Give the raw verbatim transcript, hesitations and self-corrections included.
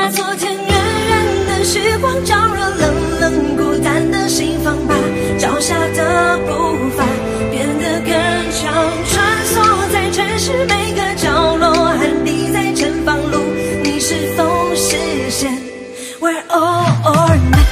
昨天远远的时光照入冷冷孤单的心房，把脚下的步伐变得更长，穿梭在城市每个角落，和你在前方路，你是否实现 We're all or nothing。